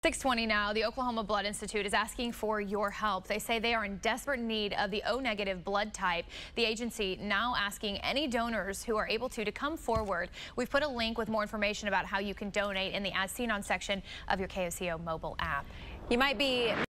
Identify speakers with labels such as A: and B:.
A: 6:20 now. The Oklahoma Blood Institute is asking for your help. They say they are in desperate need of the O-negative blood type. The agency now asking any donors who are able to come forward. We've put a link with more information about how you can donate in the As Seen On section of your KOCO mobile app.
B: You might be